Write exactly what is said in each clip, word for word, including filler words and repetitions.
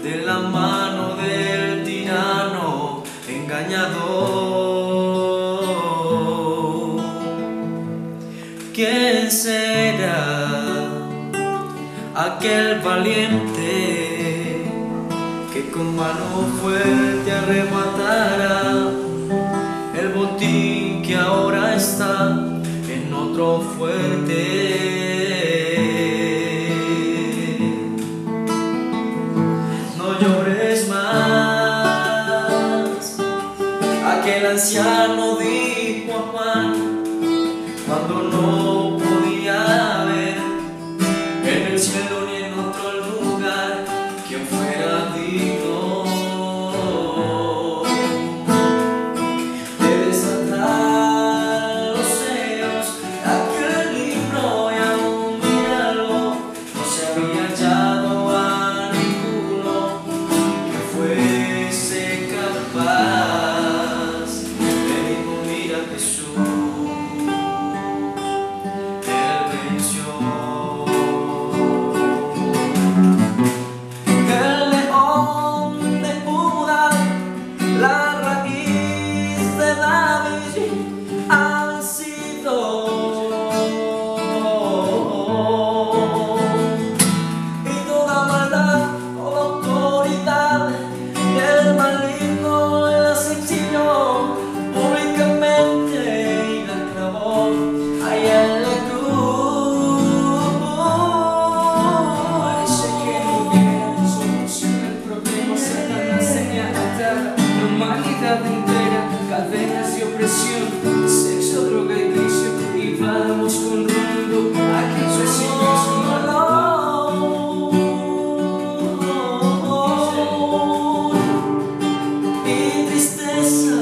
de la mano del tirano engañador. ¿Quién será aquel valiente que con mano fuerte arrebatara el botín que ahora está en otro fuerte? No llores más, aquel anciano dijo a Juan cuando no podía ver en el cielo ni en otro lugar quien fuera digno de desatar los sellos de aquel libro, y aún míralo, no se había hallado a ninguno que fuese capaz. Le dijo: mira Jesús, Él venció. El león de Judá, la raíz de David, han sido y toda maldad, toda autoridad del maligno la exilió públicamente y la clavó allá en la cruz. Parece que no hubiera solución al problema. Satanás tenía atada la humanidad entera, cadenas de opresión, sexo, droga y vicio, y vamos con rumbo a Cristo sin mismo. Y tristeza,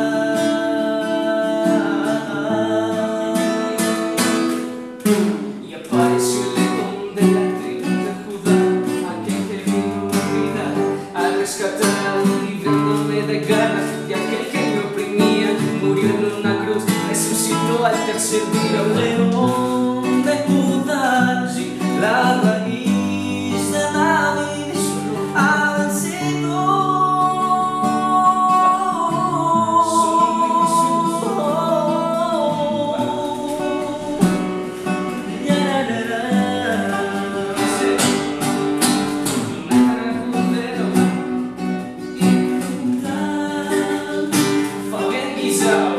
Y apareció el león de la tribu de Judá, aquel que vino a vida, a rescatar, librándome de ganas de aquel que me oprimía. Murió en una cruz, resucitó al tercer día. león de Judá, la raíz de David, ha vencido. Fabián Guizao.